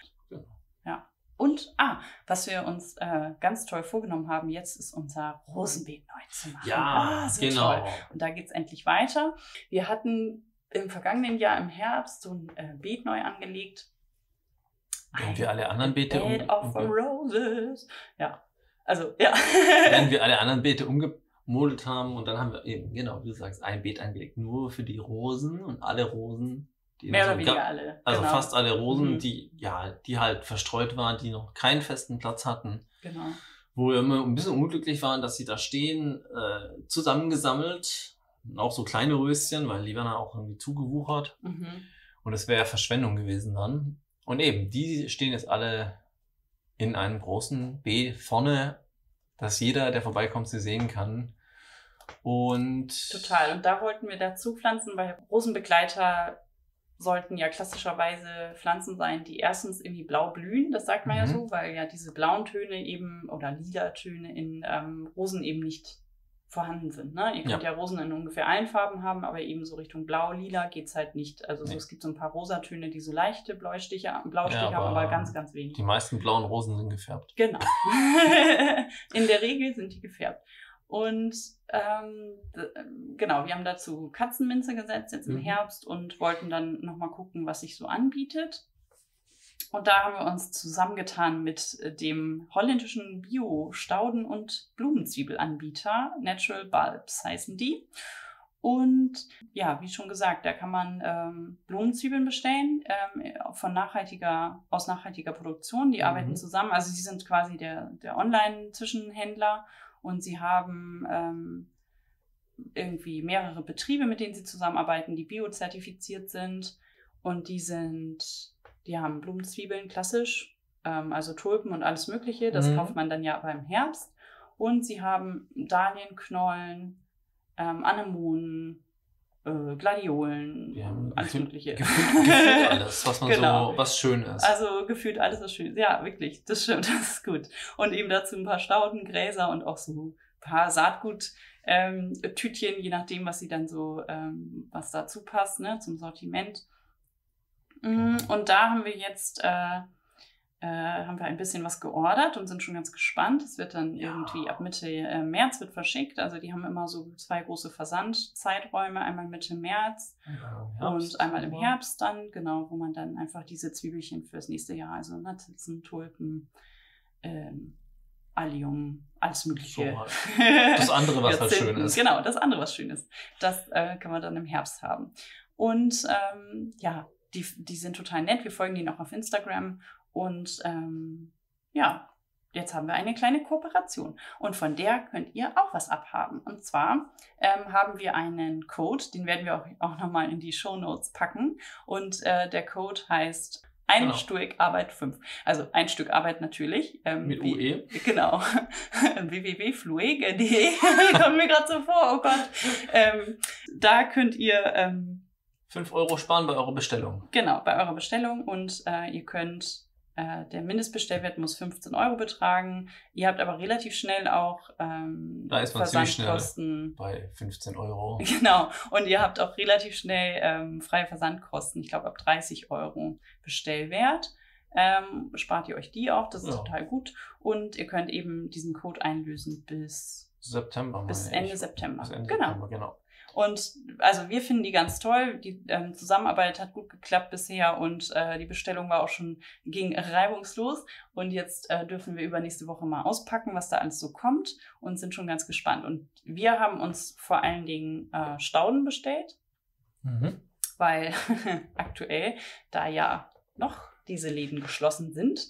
Speaker 1: Und, was wir uns ganz toll vorgenommen haben, jetzt ist unser Rosenbeet neu zu machen.
Speaker 2: Ja, so genau.
Speaker 1: Toll. Und da geht es endlich weiter. Wir hatten im vergangenen Jahr im Herbst so ein Beet neu angelegt.
Speaker 2: Wenn wir alle anderen Beete
Speaker 1: Bed of Roses. Ja, also, ja.
Speaker 2: Wenn wir alle anderen Beete umgemodelt haben und dann haben wir eben, genau, wie du sagst, ein Beet angelegt, nur für die Rosen und alle Rosen.
Speaker 1: Mehr oder weniger alle.
Speaker 2: Also fast alle Rosen, die halt verstreut waren, die noch keinen festen Platz hatten.
Speaker 1: Genau.
Speaker 2: Wo wir immer ein bisschen unglücklich waren, dass sie da stehen, zusammengesammelt. Und auch so kleine Röschen, weil die waren auch irgendwie zugewuchert. Und es wäre Verschwendung gewesen dann. Und eben, die stehen jetzt alle in einem großen Beet vorne, dass jeder, der vorbeikommt, sie sehen kann. Und
Speaker 1: total. Und da wollten wir dazu pflanzen, weil Rosenbegleiter sollten ja klassischerweise Pflanzen sein, die erstens irgendwie blau blühen, das sagt man ja so, weil ja diese blauen Töne eben oder lila Töne in Rosen eben nicht vorhanden sind. Ne? Ihr könnt ja Rosen in ungefähr allen Farben haben, aber eben so Richtung blau, lila geht's halt nicht. Also so, es gibt so ein paar Rosatöne, die so leichte Blaustiche haben, aber ganz wenig.
Speaker 2: Die meisten blauen Rosen sind gefärbt.
Speaker 1: Genau. In der Regel sind die gefärbt. Und genau, wir haben dazu Katzenminze gesetzt jetzt im Herbst und wollten dann nochmal gucken, was sich so anbietet. Und da haben wir uns zusammengetan mit dem holländischen Bio-Stauden- und Blumenzwiebelanbieter. Natural Bulbs heißen die. Und ja, wie schon gesagt, da kann man Blumenzwiebeln bestellen aus nachhaltiger Produktion. Die arbeiten zusammen, also sie sind quasi der Online-Zwischenhändler. Und sie haben irgendwie mehrere Betriebe, mit denen sie zusammenarbeiten, die biozertifiziert sind. Und die haben Blumenzwiebeln klassisch, also Tulpen und alles Mögliche. Das kauft man dann ja aber im Herbst. Und sie haben Dahlienknollen, Anemonen, Gladiolen, alles Mögliche.
Speaker 2: Gefühlt alles, was man so, was schön ist.
Speaker 1: Also gefühlt alles, was schön ist. Ja, wirklich, das stimmt, das ist gut. Und eben dazu ein paar Stauden, Gräser und auch so ein paar Saatgut-Tütchen, je nachdem, was sie dann so, was dazu passt, ne, zum Sortiment. Und da haben wir jetzt ein bisschen was geordert und sind schon ganz gespannt. Es wird dann irgendwie ab Mitte März wird verschickt. Also die haben immer so 2 große Versandzeiträume, einmal Mitte März und einmal im Herbst dann, genau, wo man dann einfach diese Zwiebelchen fürs nächste Jahr, also Narzissen, Tulpen, Allium, alles Mögliche.
Speaker 2: So, das andere, was halt schön ist.
Speaker 1: Genau, das andere, was schön ist. Das kann man dann im Herbst haben. Und die sind total nett. Wir folgen denen auch auf Instagram. Und jetzt haben wir eine kleine Kooperation und von der könnt ihr auch was abhaben. Und zwar haben wir einen Code, den werden wir auch nochmal in die Shownotes packen. Und der Code heißt ein Stück Arbeit 5. Also ein Stück Arbeit natürlich.
Speaker 2: Mit UE.
Speaker 1: Genau. www.fluege.de kommt mir gerade so vor, oh Gott. Da könnt ihr
Speaker 2: 5 Euro sparen bei eurer Bestellung.
Speaker 1: Genau, bei eurer Bestellung und ihr könnt der Mindestbestellwert muss 15 Euro betragen. Ihr habt aber relativ schnell auch
Speaker 2: da ist man
Speaker 1: Versandkosten.
Speaker 2: Bei 15 Euro.
Speaker 1: Genau. Und ihr habt auch relativ schnell freie Versandkosten. Ich glaube, ab 30 Euro Bestellwert. Spart ihr euch die auch. Das ist total gut. Und ihr könnt eben diesen Code einlösen bis
Speaker 2: September.
Speaker 1: Bis Ende September.
Speaker 2: Bis Ende September, genau.
Speaker 1: Und also wir finden die ganz toll. Die Zusammenarbeit hat gut geklappt bisher und die Bestellung war auch ging reibungslos. Und jetzt dürfen wir übernächste Woche mal auspacken, was da alles so kommt und sind schon ganz gespannt. Und wir haben uns vor allen Dingen Stauden bestellt, weil aktuell, da ja noch diese Läden geschlossen sind,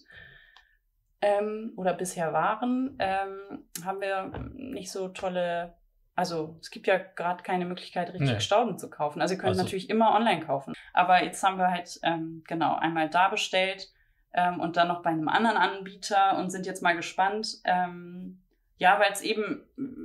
Speaker 1: oder bisher waren, haben wir nicht so tolle. Also es gibt ja gerade keine Möglichkeit, richtig Stauden zu kaufen. Also ihr könnt natürlich immer online kaufen. Aber jetzt haben wir halt einmal da bestellt und dann noch bei einem anderen Anbieter und sind jetzt mal gespannt. Weil es eben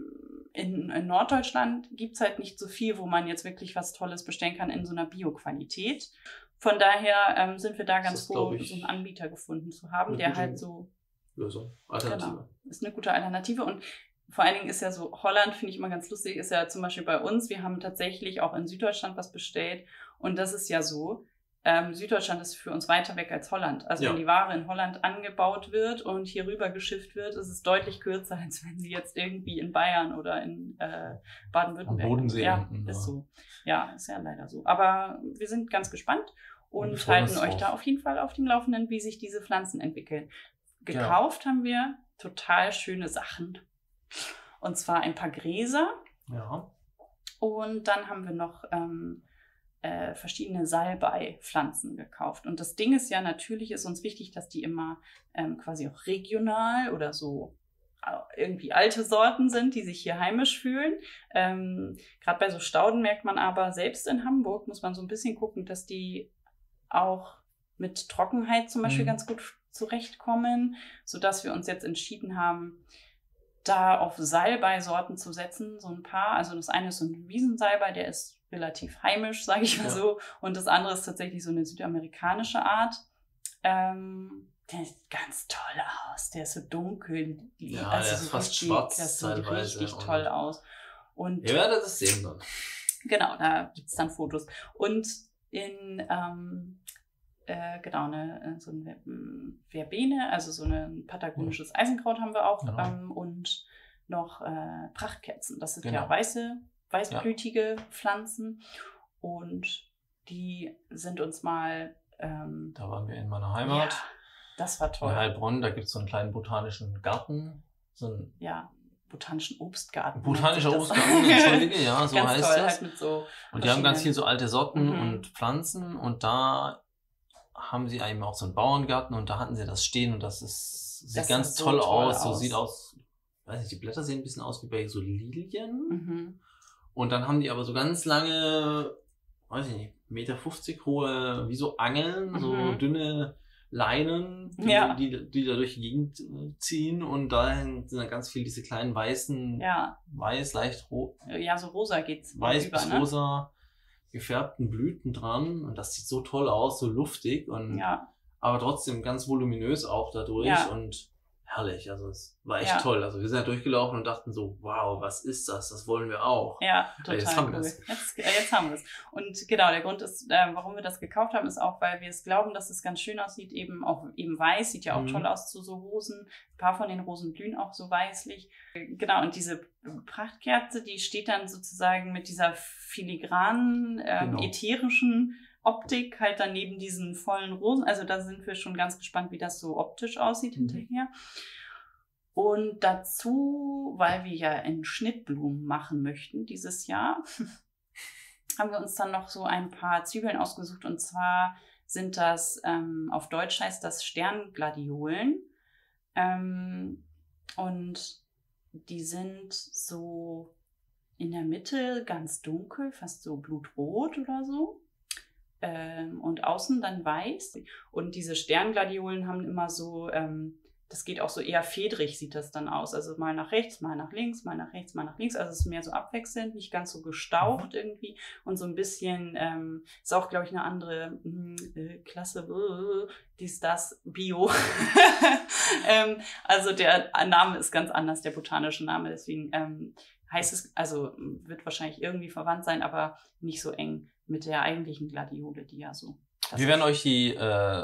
Speaker 1: in Norddeutschland gibt es halt nicht so viel, wo man jetzt wirklich was Tolles bestellen kann in so einer Bio-Qualität. Von daher sind wir da ganz froh, so einen Anbieter gefunden zu haben, der halt so...
Speaker 2: Lösung, Alternative.
Speaker 1: Genau, ist eine gute Alternative und vor allen Dingen ist ja so, Holland finde ich immer ganz lustig, ist ja zum Beispiel bei uns, wir haben tatsächlich auch in Süddeutschland was bestellt und das ist ja so, Süddeutschland ist für uns weiter weg als Holland. Also wenn die Ware in Holland angebaut wird und hier rüber geschifft wird, ist es deutlich kürzer, als wenn sie jetzt irgendwie in Bayern oder in Baden-Württemberg.
Speaker 2: Am Bodensee.
Speaker 1: Ist so. Ja, ist ja leider so. Aber wir sind ganz gespannt und halten euch da auf jeden Fall auf dem Laufenden, wie sich diese Pflanzen entwickeln. Gekauft haben wir total schöne Sachen. Und zwar ein paar Gräser.
Speaker 2: Ja.
Speaker 1: Und dann haben wir noch verschiedene Salbeipflanzen gekauft. Und das Ding ist ja, natürlich ist uns wichtig, dass die immer quasi auch regional oder so irgendwie alte Sorten sind, die sich hier heimisch fühlen. Gerade bei so Stauden merkt man aber, selbst in Hamburg muss man so ein bisschen gucken, dass die auch mit Trockenheit zum Beispiel ganz gut zurechtkommen, sodass wir uns jetzt entschieden haben, da auf Salbei-Sorten zu setzen, so ein paar. Also das eine ist so ein Wiesensalbei, der ist relativ heimisch, sage ich mal so. Und das andere ist tatsächlich so eine südamerikanische Art. Der sieht ganz toll aus. Der ist so dunkel.
Speaker 2: Ja, also der ist fast richtig, schwarz.
Speaker 1: Das sieht richtig toll aus. Und
Speaker 2: ihr werdet es sehen dann.
Speaker 1: Genau, da gibt es dann Fotos. Und in so eine Verbene, also so ein patagonisches Eisenkraut haben wir auch und noch Prachtkerzen. Das sind ja weißblütige Pflanzen und die sind uns mal...
Speaker 2: da waren wir in meiner Heimat.
Speaker 1: Ja, das war toll.
Speaker 2: In Heilbronn, da gibt es so einen kleinen botanischen Garten.
Speaker 1: Botanischen Obstgarten.
Speaker 2: Botanischer Obstgarten, entschuldige, ja, so heißt
Speaker 1: toll,
Speaker 2: das.
Speaker 1: Halt mit so
Speaker 2: und die haben ganz viel so alte Sorten und Pflanzen und da haben sie eben auch so einen Bauerngarten und da hatten sie das stehen und sieht ganz toll aus. So sieht aus, weiß nicht, die Blätter sehen ein bisschen aus wie bei so Lilien. Und dann haben die aber so ganz lange, weiß ich nicht, 1,50 Meter hohe, wie so Angeln, so dünne Leinen, die da durch die Gegend ziehen und dahin sind dann ganz viel diese kleinen weißen, weiß, leicht rot.
Speaker 1: Ja, so rosa geht's.
Speaker 2: Weiß bis rosa gefärbten Blüten dran und das sieht so toll aus, so luftig und aber trotzdem ganz voluminös auch dadurch und herrlich, also es war echt toll. Also wir sind ja durchgelaufen und dachten so, wow, was ist das? Das wollen wir auch.
Speaker 1: Ja, total
Speaker 2: jetzt haben
Speaker 1: cool.
Speaker 2: wir es.
Speaker 1: Jetzt haben wir es. Und genau, der Grund ist, warum wir das gekauft haben, ist auch, weil wir es glauben, dass es ganz schön aussieht, eben weiß, sieht ja auch toll aus zu so Rosen. Ein paar von den Rosen blühen auch so weißlich. Genau, und diese Prachtkerze, die steht dann sozusagen mit dieser filigranen, ätherischen Optik halt dann neben diesen vollen Rosen. Also da sind wir schon ganz gespannt, wie das so optisch aussieht hinterher. Und dazu, weil wir ja in Schnittblumen machen möchten dieses Jahr, haben wir uns dann noch so ein paar Zwiebeln ausgesucht. Und zwar sind das, auf Deutsch heißt das Sterngladiolen. Und die sind so in der Mitte ganz dunkel, fast so blutrot oder so. Und außen dann weiß. Und diese Sterngladiollen haben immer so, das geht auch so eher fedrig, sieht das dann aus. Also mal nach rechts, mal nach links, mal nach rechts, mal nach links. Also es ist mehr so abwechselnd, nicht ganz so gestaucht irgendwie. Und so ein bisschen, ist auch, glaube ich, eine andere Klasse, dies, das, Bio. Also der Name ist ganz anders, der botanische Name. Deswegen heißt es, also wird wahrscheinlich irgendwie verwandt sein, aber nicht so eng mit der eigentlichen Gladiole, die ja so.
Speaker 2: Wir werden euch die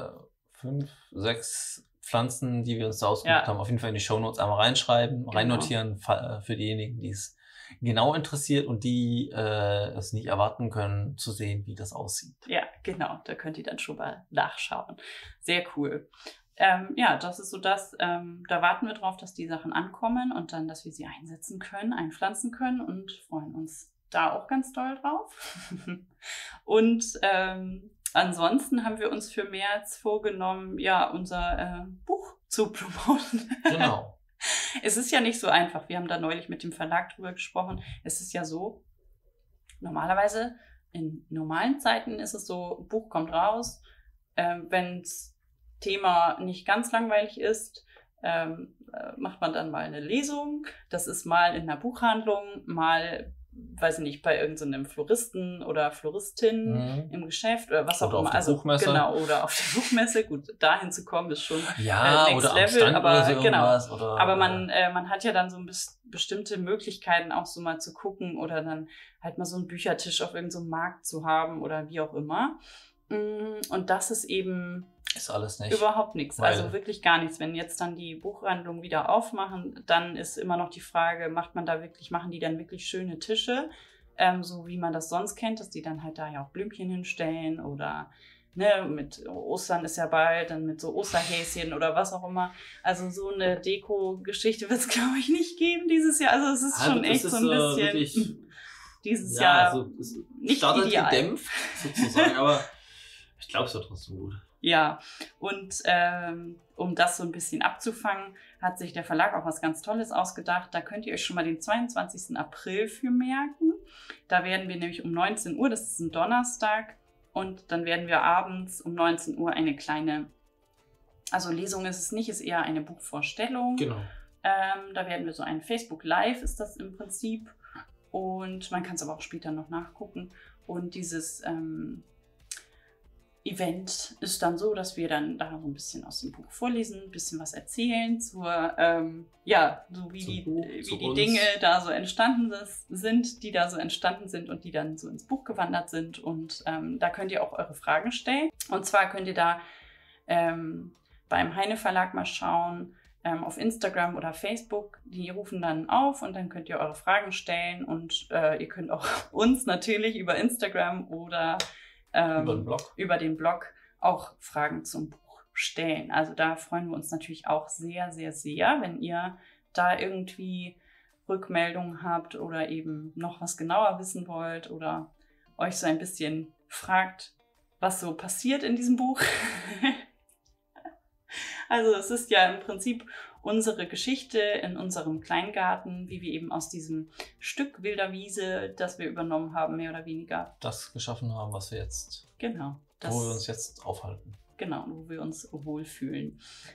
Speaker 2: 5, 6 Pflanzen, die wir uns da ausgesucht haben, auf jeden Fall in die Shownotes einmal reinschreiben, reinnotieren für diejenigen, die es genau interessiert und die es nicht erwarten können, zu sehen, wie das aussieht.
Speaker 1: Ja, genau. Da könnt ihr dann schon mal nachschauen. Sehr cool. Das ist so das, da warten wir drauf, dass die Sachen ankommen und dann, dass wir sie einsetzen können, einpflanzen können und freuen uns da auch ganz doll drauf. Und ansonsten haben wir uns für März vorgenommen, unser Buch zu promoten.
Speaker 2: Genau.
Speaker 1: Es ist ja nicht so einfach. Wir haben da neulich mit dem Verlag drüber gesprochen. Es ist ja so, normalerweise in normalen Zeiten ist es so, Buch kommt raus, wenn's Thema nicht ganz langweilig ist, macht man dann mal eine Lesung. Das ist mal in einer Buchhandlung, mal, weiß ich nicht, bei irgendeinem Floristen oder Floristin im Geschäft oder was auch immer.
Speaker 2: Also Buchmesse.
Speaker 1: Genau, oder auf der Buchmesse. Gut, dahin zu kommen ist schon
Speaker 2: next
Speaker 1: oder
Speaker 2: Level,
Speaker 1: Stand aber
Speaker 2: oder so
Speaker 1: genau.
Speaker 2: Oder,
Speaker 1: aber man hat ja dann so bestimmte Möglichkeiten auch so mal zu gucken oder dann halt mal so einen Büchertisch auf irgendeinem Markt zu haben oder wie auch immer. Und das ist eben
Speaker 2: alles nicht.
Speaker 1: Überhaupt nichts, also wirklich gar nichts. Wenn jetzt dann die Buchhandlungen wieder aufmachen, dann ist immer noch die Frage, machen die dann wirklich schöne Tische, so wie man das sonst kennt, dass die dann halt da ja auch Blümchen hinstellen oder mit Ostern ist ja bald, dann mit so Osterhäschen oder was auch immer. Also so eine Deko-Geschichte wird es, glaube ich, nicht geben dieses Jahr. Also es ist schon echt so ein bisschen dieses Jahr
Speaker 2: also
Speaker 1: nicht
Speaker 2: startet
Speaker 1: ideal.
Speaker 2: Gedämpft sozusagen, aber ich glaube, es wird trotzdem gut.
Speaker 1: Ja, und um das so ein bisschen abzufangen, hat sich der Verlag auch was ganz Tolles ausgedacht. Da könnt ihr euch schon mal den 22. April für merken. Da werden wir nämlich um 19 Uhr, das ist ein Donnerstag, und dann werden wir abends um 19 Uhr eine kleine, also Lesung ist es nicht, ist eher eine Buchvorstellung.
Speaker 2: Genau.
Speaker 1: Da werden wir so ein Facebook Live, ist das im Prinzip. Und man kann es aber auch später noch nachgucken. Und dieses Event ist dann so, dass wir dann da so ein bisschen aus dem Buch vorlesen, ein bisschen was erzählen so wie die Dinge da so entstanden sind, die da so entstanden sind und die dann so ins Buch gewandert sind. Und da könnt ihr auch eure Fragen stellen. Und zwar könnt ihr da beim Heine Verlag mal schauen, auf Instagram oder Facebook, die rufen dann auf und dann könnt ihr eure Fragen stellen und ihr könnt auch uns natürlich über Instagram oder über den Blog auch Fragen zum Buch stellen. Also da freuen wir uns natürlich auch sehr, sehr, sehr, wenn ihr da irgendwie Rückmeldungen habt oder eben noch was genauer wissen wollt oder euch so ein bisschen fragt, was so passiert in diesem Buch. Also es ist ja im Prinzip unsere Geschichte in unserem Kleingarten, wie wir eben aus diesem Stück wilder Wiese, das wir übernommen haben, mehr oder weniger.
Speaker 2: Das geschaffen haben, was wir jetzt,
Speaker 1: wo
Speaker 2: wir uns jetzt aufhalten.
Speaker 1: Genau, wo wir uns wohlfühlen.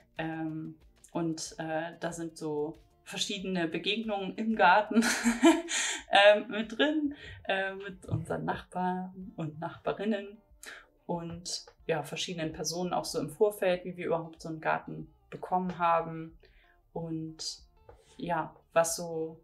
Speaker 1: Da sind so verschiedene Begegnungen im Garten mit drin, mit unseren Nachbarn und Nachbarinnen und verschiedenen Personen auch so im Vorfeld, wie wir überhaupt so einen Garten bekommen haben und was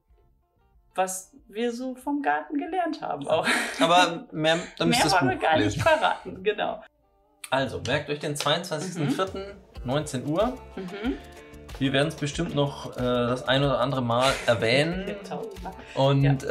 Speaker 1: wir so vom Garten gelernt haben auch.
Speaker 2: Aber mehr wollen
Speaker 1: wir gar nicht verraten, genau.
Speaker 2: Also, merkt euch den 22.04. 19 Uhr. Wir werden es bestimmt noch das ein oder andere Mal erwähnen. Und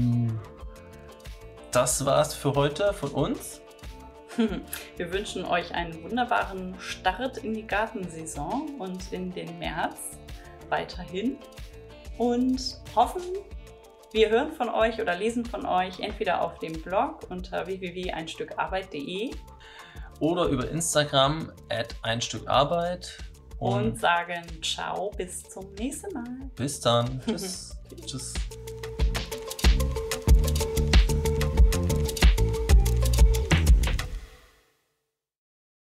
Speaker 2: das war's für heute von uns.
Speaker 1: Wir wünschen euch einen wunderbaren Start in die Gartensaison und in den März weiterhin und hoffen, wir hören von euch oder lesen von euch entweder auf dem Blog unter www.einstückarbeit.de
Speaker 2: oder über Instagram @einstückarbeit
Speaker 1: und sagen ciao, bis zum nächsten Mal.
Speaker 2: Bis dann. Tschüss. Tschüss.